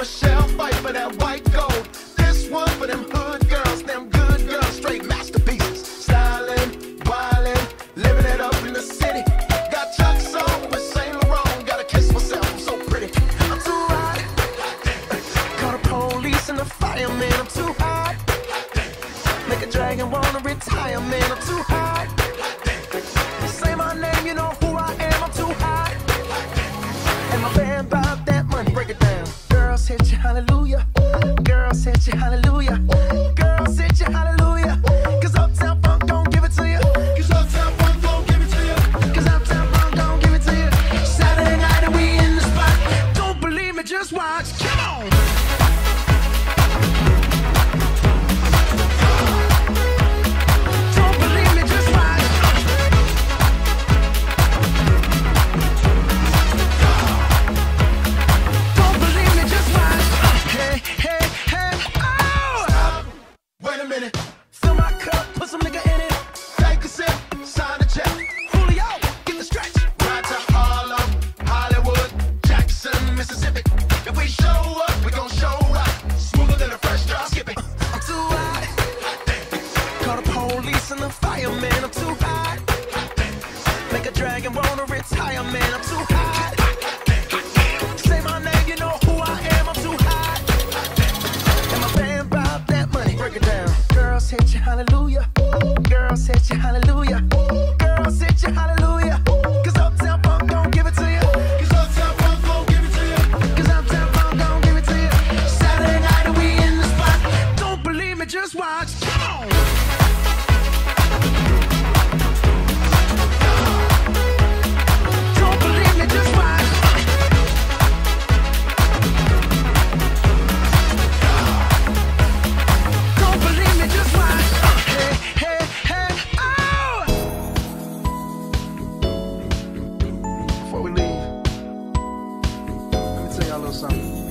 Michelle fight for that white gold. This one for them hood girls, them good girls, straight masterpieces. Stylin', wildin', living it up in the city. Got Chuck's on with Saint Laurent. Gotta kiss myself, I'm so pretty. I'm too hot. Call the police and the fireman. I'm too hot. Make a dragon wanna retire, man. I'm too hot. Say my name, you know who I am. I'm too hot. And my band bought that money. Break it down. Girls hit you, hallelujah. Girls hit you, hallelujah. Girls hit you, hallelujah. Cause Uptown Funk gon' give it to you. Cause Uptown Funk gon' give it to you. Cause Uptown Funk gon' give it to you. Saturday night and we in the spot. Don't believe me, just watch. Come on. Fill my cup, put some nigga in it. Take a sip, sign the check. Julio, get the stretch. Ride to Harlem, Hollywood, Jackson, Mississippi. If we show up, we gon' show up. Smoother than a fresh drop skipping. I'm too hot. Call the police and the fireman. I'm too hot. Make a dragon wanna retire, man. I'm too hot. Say my name, you know who I am. I'm too hot. And my band bought that money. Break it down. Girls hit you, hallelujah. Girls hit you, hallelujah. Girls hit you, hallelujah. Cause Uptown Funk gon' give it to you. Cause Uptown Funk gon' give it to you. Cause Uptown Funk gon' give it to you. Saturday night and we in the spot. Don't believe me, just watch. Come on. Don't believe me, just watch. Don't believe me, just watch. Hey, hey, hey, oh! Before we leave, let me tell y'all a little something.